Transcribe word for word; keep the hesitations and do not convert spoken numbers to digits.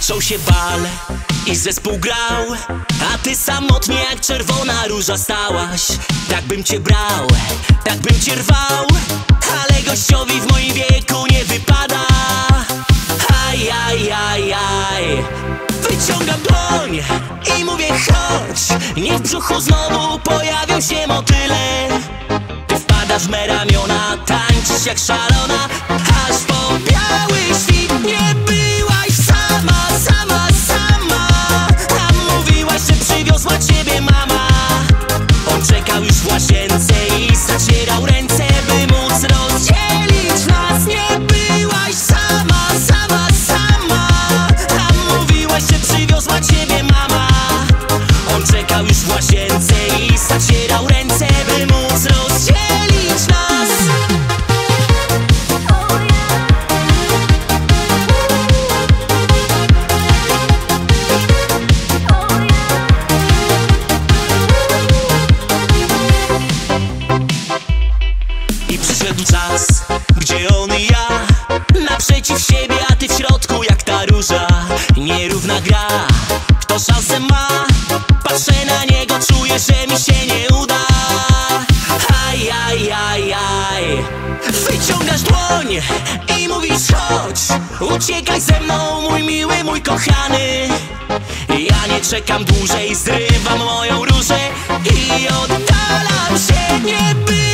Zaczął się bal i zespół grał, a ty samotnie jak czerwona róża stałaś. Tak bym cię brał, tak bym cię rwał, ale gościowi w moim wieku nie wypada. Aj, aj, aj, aj. Wyciągam dłoń i mówię chodź, niech w brzuchu znowu pojawią się motyle. Ty wpadasz w me ramiona, tańczysz jak szalona, aż po biały świt. Nie byłaś sama, sama, sama, a mówiłaś, że przywiozła ciebie mama. On czekał już w łazience i zacierał ręce, by móc rozdzielić nas. Nie byłaś sama, sama, sama, a mówiłaś, że przywiozła ciebie mama. On czekał już w łazience i zacierał ręce, by móc rozdzielić nas. I przyszedł czas, gdzie on i ja naprzeciw siebie, a ty w środku jak ta róża. Nierówna gra, kto szansę ma? Patrzę na niego, czuję, że mi się nie uda. Aj, aj, aj, aj. Wyciągasz dłoń i mówisz chodź, uciekaj ze mną, mój miły, mój kochany. Ja nie czekam dłużej, zrywam moją różę i oddalam się. Nie by